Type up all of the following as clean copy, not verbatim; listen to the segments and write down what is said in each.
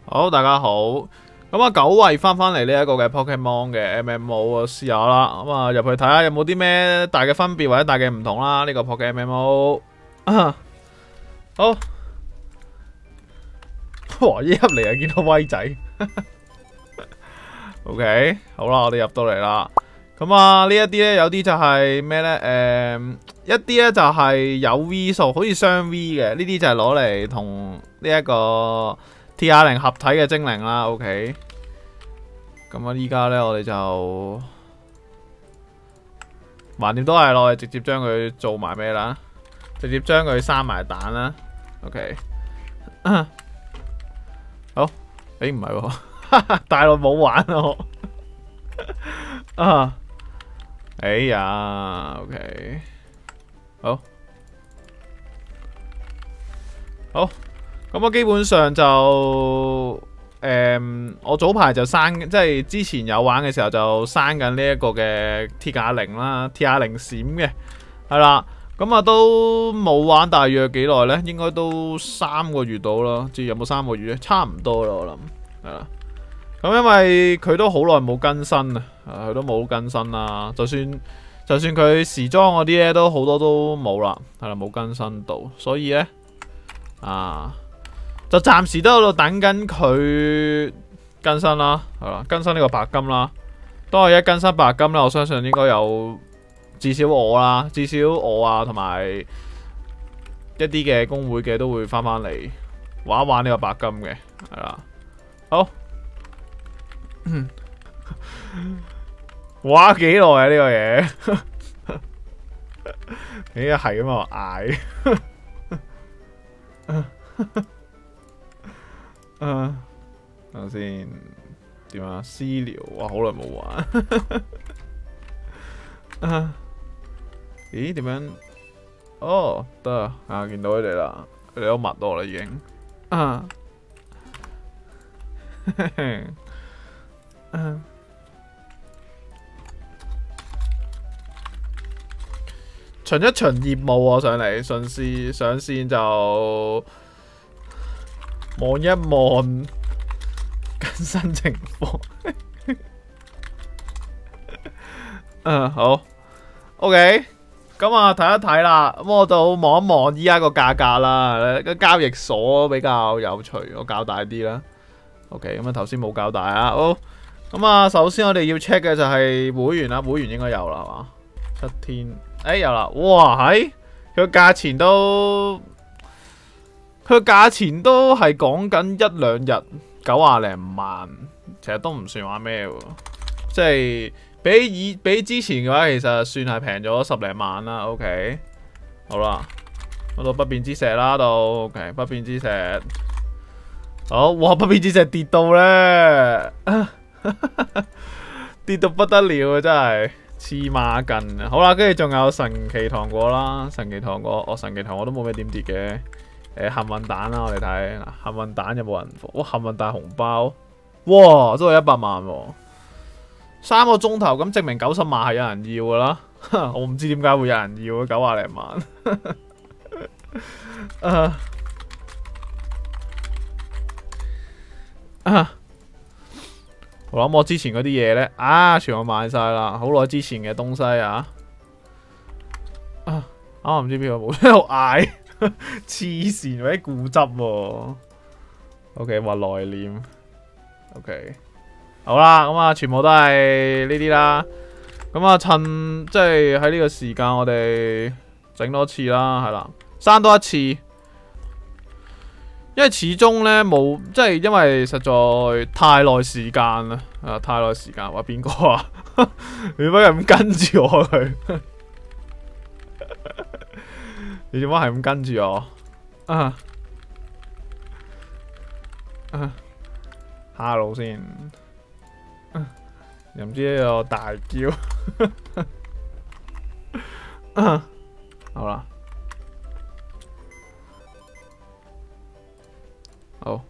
好，大家好。咁啊，久違翻嚟呢一個嘅 Pokemon 嘅 MMO 試下啦。咁啊，入去睇下有冇啲咩大嘅分別或者大嘅唔同啦。呢個 Pokemon MMO 好。哇！一入嚟就見到威仔。OK， 好啦，我哋入到嚟啦。咁啊，呢一啲咧，有啲就係咩咧？一啲咧就係有 V 數，好似雙 V 嘅。呢啲就係攞嚟同呢一個 TR0合體嘅精靈啦。OK。咁啊，依家咧我哋就橫掂都係咯，直接將佢做埋咩啦？直接將佢生埋蛋啦。OK。好，誒唔係喎，大陸冇玩咯。啊，哎呀 ，OK， 好，好，咁啊，基本上就我早排就刪，即係之前有玩嘅時候就刪緊呢一個嘅 TR0啦，TR0閃嘅，係啦。咁啊，都冇玩大約幾耐呢？應該都3個月到啦。至於有冇3個月咧？差唔多啦，我諗係啦。咁因為佢都好耐冇更新啊，佢都冇更新啦。就算佢時裝嗰啲咧，都好多都冇啦，係啦，冇更新到。所以呢，就暫時都喺度等緊佢更新啦，係啦，更新呢個白金啦。當係一更新白金咧，我相信應該有。至少我啊，同埋一啲嘅公會嘅都會翻嚟玩一玩呢個白金嘅，係啦。好，玩幾耐啊呢個嘢？咦係咁啊嗌，等先點啊？私聊哇，好耐冇玩。咦？點樣？哦，得啊！見到佢哋啦，佢哋都密到啦已經。巡一巡業務啊，上嚟順勢上線就望一望更新情況。好 ，OK。咁啊，睇一睇啦，咁我就望一望依家個價格啦。個交易所比較有趣，我較大啲啦。OK， 咁啊頭先冇較大啊。好，咁啊，首先我哋要 check 嘅就係會員啦，會員應該有啦，係嘛？7天，有啦。哇，佢個價錢都係講緊1-2日90零萬，其實都唔算話咩喎，即係。比之前嘅話，其實算係平咗10零萬啦。OK， 好啦，嗰度不變之石啦，到 OK 不變之石。好，哇！不變之石跌到咧，跌到不得了啊！真係黐孖筋啊！好啦，跟住仲有神奇糖果啦，神奇糖果，神奇糖果都冇咩點跌嘅。幸運蛋啦，我哋睇嗱，幸運蛋有冇人貨？哇！幸運蛋紅包，哇！都係100萬喎。3個鐘頭咁，證明90萬係有人要噶啦。我唔知點解會有人要90零萬。我諗我之前嗰啲嘢呢，全部賣晒啦，好耐之前嘅東西啊。唔知邊個冇喺度嗌，黐線或者固執喎。OK， 話內斂。OK。好啦，咁啊，全部都係呢啲啦。咁啊，趁即係喺呢個時間，我哋整多次啦，係啦，刪多一次。因為始終呢，冇，即係因為實在太耐時間啦，太耐時間。話邊個啊？你乜咁跟住我佢？你做乜係咁跟住我？哈嘍先。又唔知有大叫。好啦，好，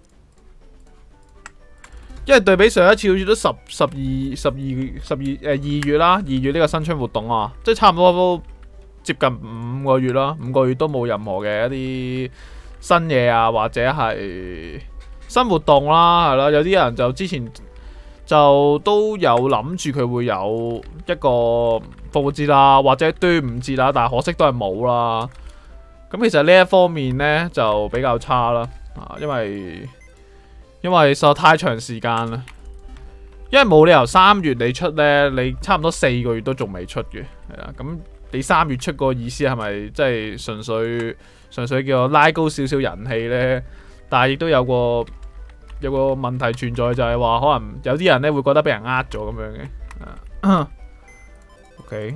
因為對比上一次好似都2月啦，2月呢個新春活動啊，即係差唔多都接近5個月啦，5個月都冇任何嘅一啲新嘢啊，或者係新活動啦，係啦，有啲人就之前就都有諗住佢會有一個復活節啦，或者端午節啦，但係可惜都係冇啦。咁其實呢一方面呢，就比較差啦，因為實在太長時間啦，因為冇理由3月你出呢，你差唔多4個月都仲未出嘅，係啦。咁你3月出個意思係咪即係純粹叫做拉高少少人氣呢？但係亦都有個問題存在，就係話可能有啲人咧會覺得俾人呃咗咁樣嘅。OK，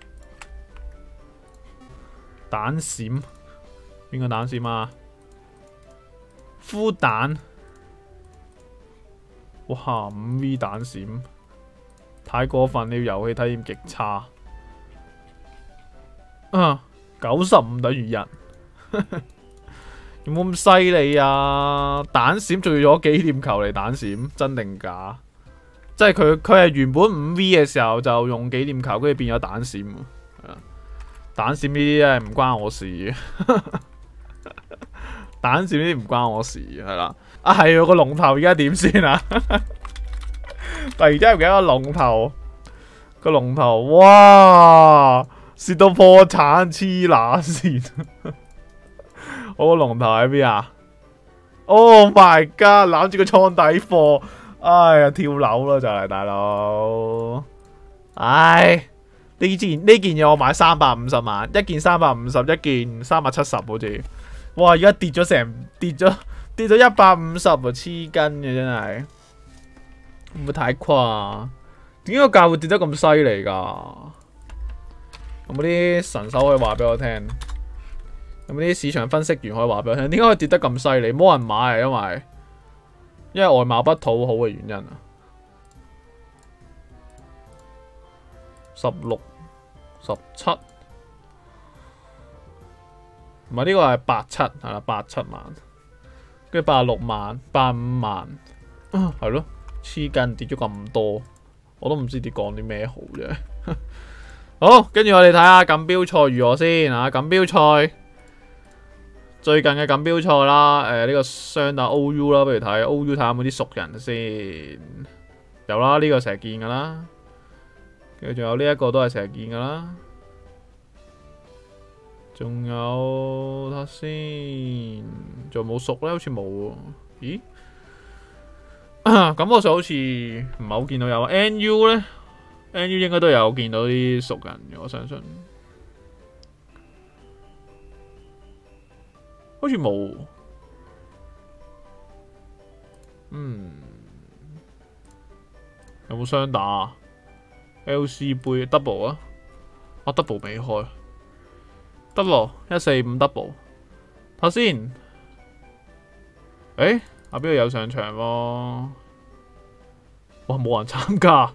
蛋閃邊個蛋閃啊？孵蛋，哇5V 蛋閃，太過分！呢個遊戲體驗極差。95等於1。有冇咁犀利啊？蛋閃仲要攞紀念球嚟蛋閃，真定假？即係佢係原本5V 嘅時候就用紀念球，跟住變咗蛋閃。蛋閃呢啲咧唔關我事嘅。蛋閃呢啲唔關我事，係啦。啊係啊，個龍頭而家點先啊？突然之間唔記得個龍頭，哇！蝕到破產，黐乸線。我個龍頭喺邊啊 ？Oh my god！ 攬住個倉底貨，哎呀跳樓啦就係大佬。唉，呢件嘢我買350萬，一件350，一件370好似。哇！而家跌咗150啊，黐筋嘅真係，會唔會太誇？點解個價會跌得咁犀利㗎？有冇啲神手可以話俾我聽？有冇啲市場分析員可以話俾我聽？點解可以跌得咁犀利？冇人買係因為外貌不討好嘅原因啊。16、17，唔係呢個係87係啦，87萬，跟住86萬、85萬，係咯，黐筋跌咗咁多，我都唔知啲講啲咩好啫。好，跟住我哋睇下錦標賽如何先啊！錦標賽最近嘅錦標賽啦，呢個雙打 OU 啦，不如睇 OU 睇下有冇啲熟人先。有啦，呢個成日見噶啦，跟住仲有呢一個都係成日見噶啦，仲有睇下先，仲有冇熟咧？好似冇喎。咦？咁我就好似唔係好見到有 NU 咧。NU 應該都有見到啲熟人嘅，我相信。好似冇。有冇雙打啊 ？LC 杯 double 啊？double 未開。double 145 double。睇下先。阿邊度有上場喎？哇！冇人參加。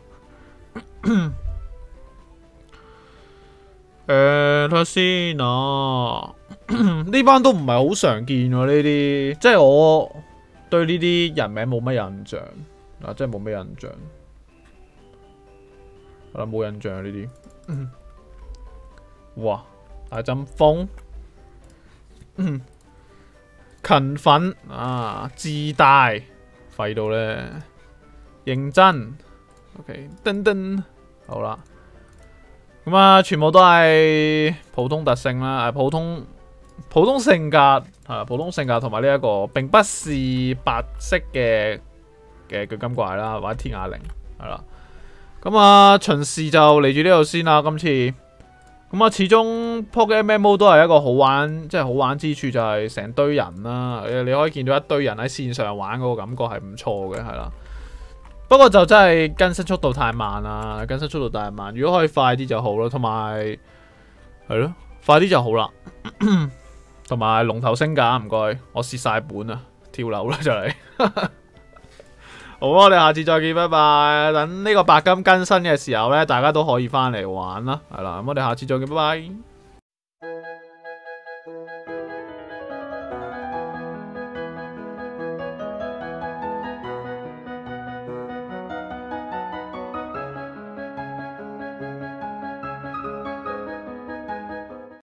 睇下先啊，呢班都唔係好常見喎，呢啲即係我對呢啲人名冇乜印象啊，真係冇乜印象，係啦，冇印象呢啲。哇！大針鋒，勤奮啊，自大，廢到咧，認真。OK， 噔噔，好啦，咁啊，全部都係普通特性啦，普通性格係普通性格同埋呢一個，並不是白色嘅巨金怪啦，或者天啞鈴係啦。咁啊，巡視就嚟住呢度先啦。今次咁啊，始終 POG MMO 都係一個好玩，即係好玩之處就係成堆人啦。你可以見到一堆人喺線上玩嗰個感覺係唔錯嘅，係啦。不過就真係更新速度太慢啦，更新速度太慢。如果可以快啲就好啦，同埋係咯，快啲就好啦。同埋龍頭升價，唔該，我蝕晒本啊，跳樓啦就嚟。好，我哋下次再見，拜拜。等呢個白金更新嘅時候呢，大家都可以翻嚟玩啦，係啦。咁我哋下次再見，拜拜。